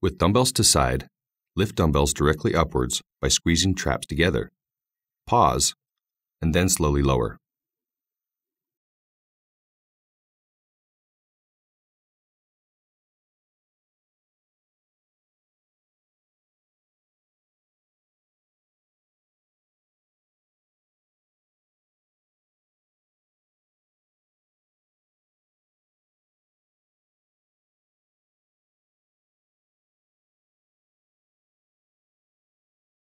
With dumbbells to side, lift dumbbells directly upwards by squeezing traps together. Pause, and then slowly lower.